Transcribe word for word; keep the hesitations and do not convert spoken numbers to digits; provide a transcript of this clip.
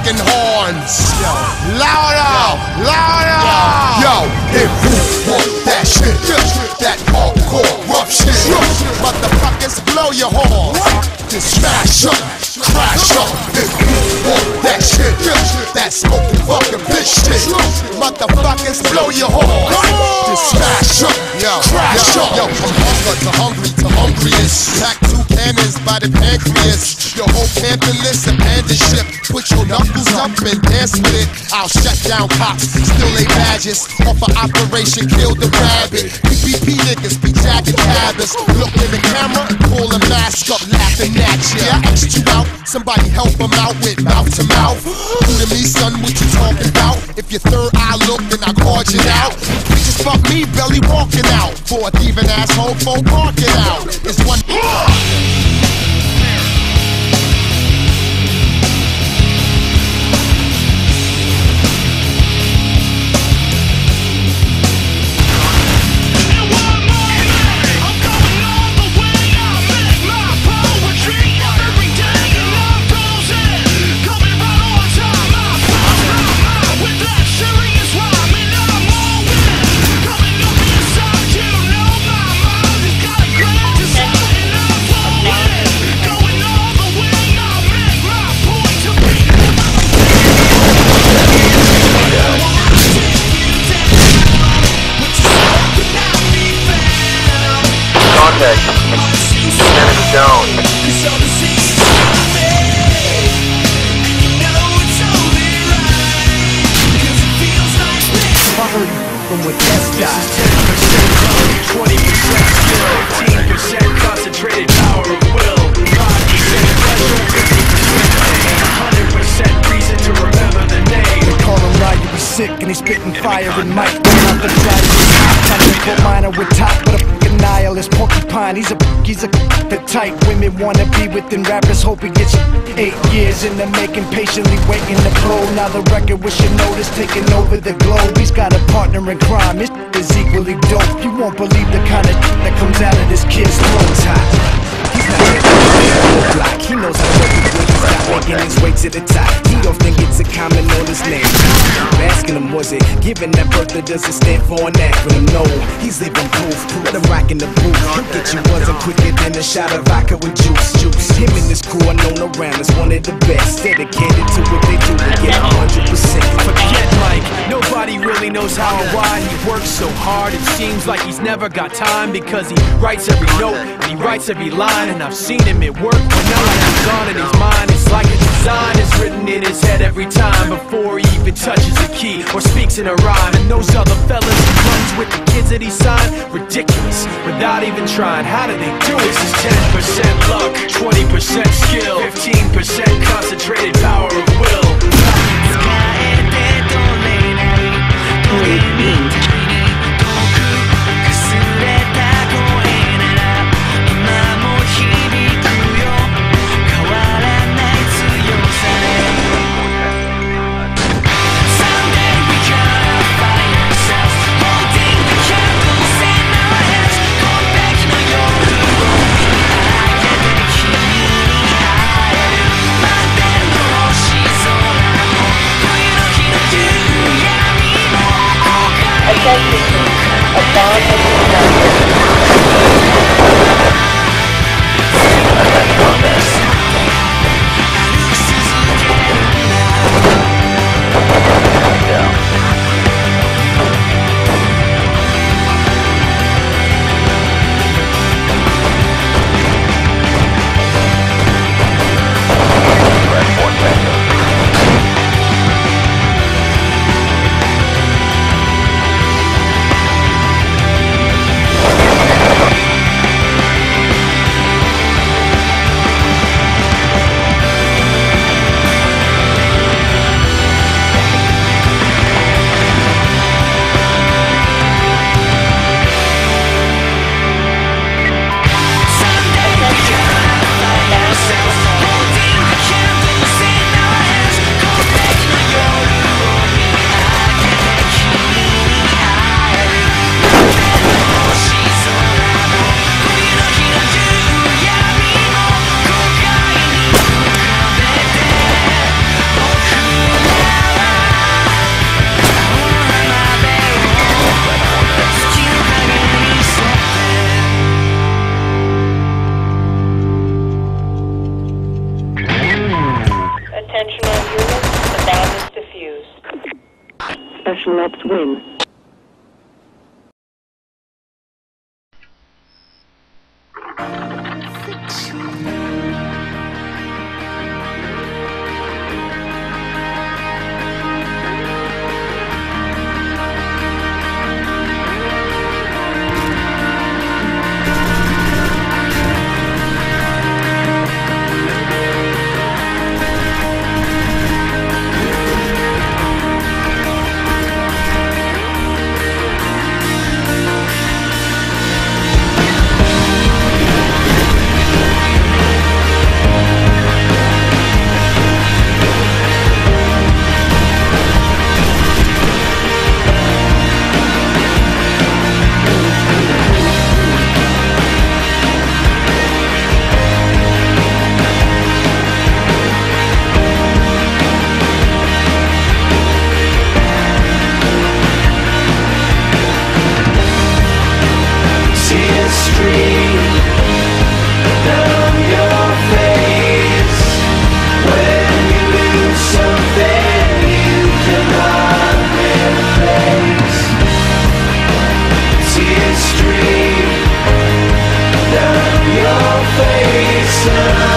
fucking horns. Yo. Louder, louder. Yo, if you want that shit, that hardcore rough shit, motherfuckers blow your horns. Just smash up, crash up. If you want that shit, that smoking fucking bitch shit, motherfuckers blow your horns. Just smash up, crash up. Yo, from hunger to hungry to hungriest. Pack two cannons by the pancreas. Your whole camping list, abandoned ship. Put your knuckles up and dance with it. I'll shut down cops, still lay badges. Off of Operation Kill the Rabbit. P P P niggas be jacking cabins. Look in the camera, pull a mask up, laughing at you. Yeah, I asked you out, somebody help them out with mouth to mouth. Who to me, son, what you talking about? If your third eye look, then I called you out. You just fuck me, belly walking out. For a thieving asshole, for parking out. It's one. Stone. From with S-Dot, ten percent twenty percent skill, fifteen percent concentrated power of will, five percent pleasure, fifty percent pain, one hundred percent reason to remember the name. They call him Ride, you be sick and he's spitting fire and Mike. Not the try to get hot, technical minor with top, but a fucking nihilist porcupine. He's a he's a the type women wanna be within rappers, hope he gets eight years in the making, patiently waiting to blow. Now the record with your notice taking over the globe. He's got a partner in crime, his is equally dope. You won't believe the kind of that comes out of this kid's throat. He's not the block, he knows how to work the good. He's got making his way to the top. He don't think it's a common on his name. I'm asking him, was it given that birth that doesn't stand for an acronym? No, he's living proof. Let him rock in the booth. He'll get you buzzing quicker than a shot of vodka with juice. Juice. Him and his crew are known around as one of the best. Dedicated to what they do to get one hundred percent. Forget Mike, nobody really knows how or why he works so hard. It seems like he's never got time because he writes every note and he writes every line. And I've seen him at work when no one has on in his mind. It's like a design is written in his head every time before he even touches a key or speaks in a rhyme. And those other fellas he runs with, the kids that he signed, ridiculous without even trying. How do they do it? This is ten percent luck, twenty percent skill, fifteen percent concentrated power of will. Your face.